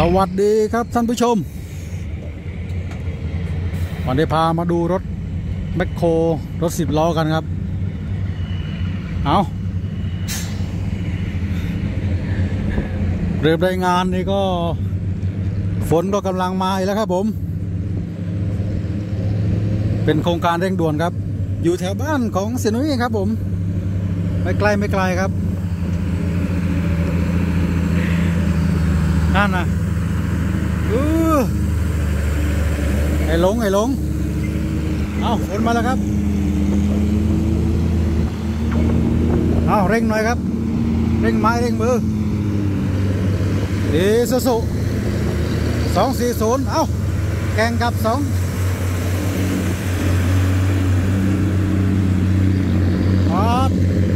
วัสดีครับท่านผู้ชมวันนี้พามาดูรถแมคโครรถ10 ล้อกันครับเอาเริ่มได้งานนี่ก็ฝนก็กำลังมาอีกแล้วครับผมเป็นโครงการเร่งด่วนครับอยู่แถวบ้านของเสียนุ้ยครับผมไม่ไกลครับนั่นนะไอ้หลงเอาฝนมาแล้วครับเอาเร่งหน่อยครับเร่งไม้เร่งมือสุ240เอาแข่งกับ2ครับ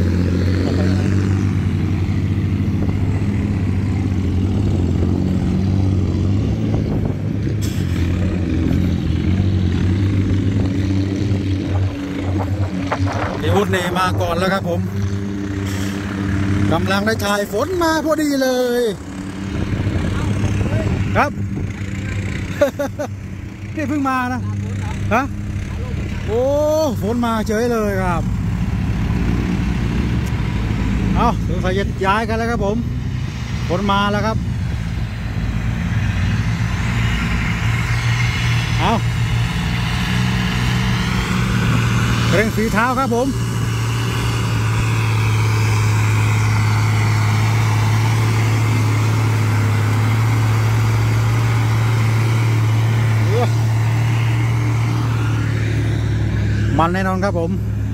พี่วุฒินี่มาก่อนแล้วครับผมกำลังได้ถ่ายฝนมาพอดีเลยครับนี่เพิ่งมานะฮะโอ้ฝนมาเฉยเลยครับเอาสงสัยจะย้ายกันแล้วครับผมฝนมาแล้วครับเอาเร่งฝีเท้าครับผมมันแน่นอนครับผม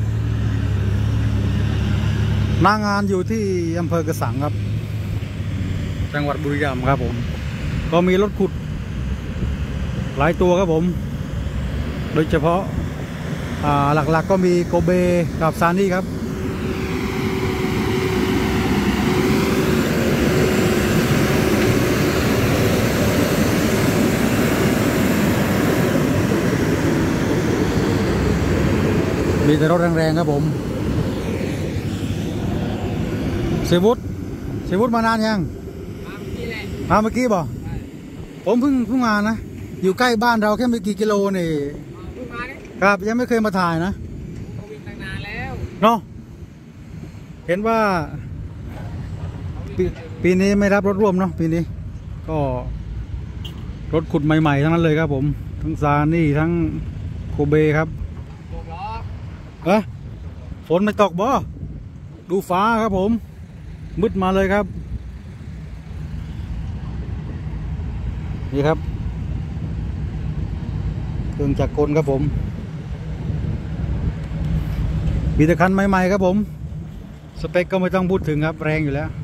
หน้างานอยู่ที่อำเภอกระสังครับจังหวัดบุรีรัมย์ครับผมก็มีรถขุดหลายตัวครับผมโดยเฉพาะหลักๆก็มีโกเบกับซานี่ครับมีแต่รถแรงๆครับผมเสียวุฒิมานานยังมาเมื่อกี้บอกผมเพิ่งมานะอยู่ใกล้บ้านเราแค่ไม่กี่กิโลนี่ครับยังไม่เคยมาถ่ายนะวิ่งตั้งนานแล้วเนาะเห็นว่าปีนี้ไม่รับรถร่วมเนาะปีนี้ก็รถขุดใหม่ๆทั้งนั้นเลยครับผมทั้งซานี่ทั้งโคเบครับฝนไม่ตกบ่ดูฟ้าครับผมมืดมาเลยครับนี่ครับเครื่องจักรกลครับผมมีแต่คันใหม่ๆครับผมสเปคก็ไม่ต้องพูดถึงครับแรงอยู่แล้ว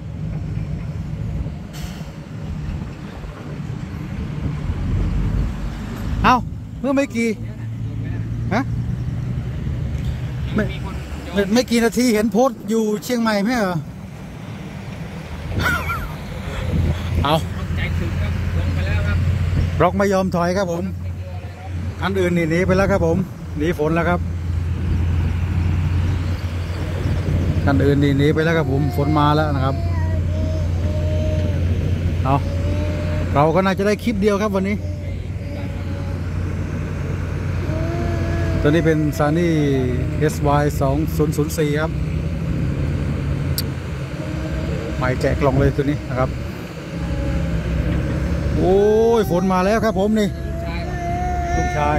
เอาเมื่อไม่กี่ฮะไม่กี่นาทีเห็นโพสต์อยู่เชียงใหม่ไหมเหรอเอาร็อกไม่ยอมถอยครับผมอันอื่นหนีไปแล้วครับผมหนีฝนแล้วครับอันอื่นหนีไปแล้วครับผมฝนมาแล้วนะครับเอาเราก็น่าจะได้คลิปเดียวครับวันนี้ตัวนี้เป็นซานี่ SY 2004ครับใหม่แกะกล่องเลยตัวนี้นะครับโอ้ยฝนมาแล้วครับผมนี่ลูกชาย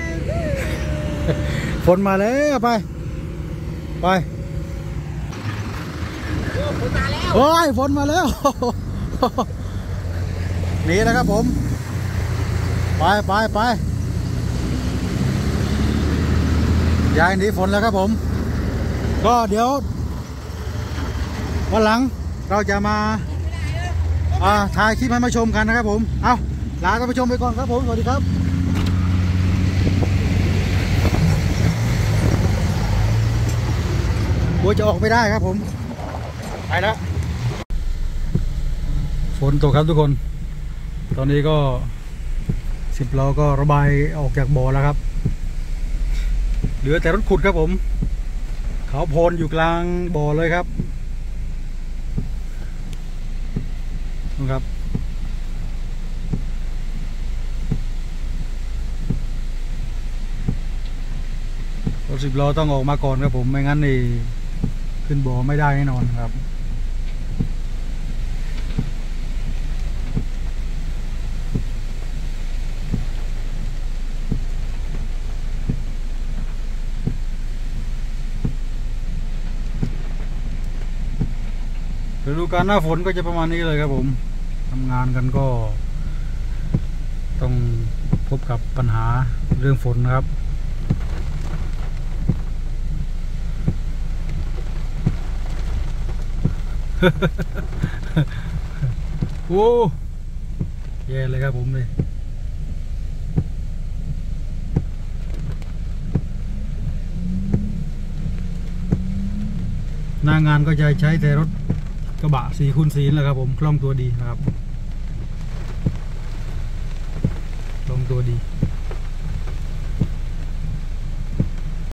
ฝนมาแล้วไปโอ้ยฝนมาแล้วหนีนะครับผมไปยายหนีฝนแล้วครับผมก็เดี๋ยววันหลังเราจะมาถ่ายคลิปให้มาชมกันนะครับผมเอาลาท่านผู้ชมไปก่อนครับผมสวัสดีครับกลัวจะออกไม่ได้ครับผมไปแล้วฝนตกครับทุกคนตอนนี้ก็10 ล้อก็ระบายออกจากบ่อแล้วครับเหลือแต่รถขุดครับผมเขาโพลอยู่กลางบ่อเลยครับ นะครับรถ10 ล้อต้องออกมาก่อนครับผมไม่งั้นนี่ขึ้นบ่อไม่ได้แน่นอนครับฤดูกาลหน้าฝนก็จะประมาณนี้เลยครับผมทำงานกันก็ต้องพบกับปัญหาเรื่องฝนนะครับ โอ้แย่เลยครับผมเลยหน้างานก็จะใช้แต่รถกระบะ4x4แหละครับผมคล่องตัวดีนะครับคล่องตัวดี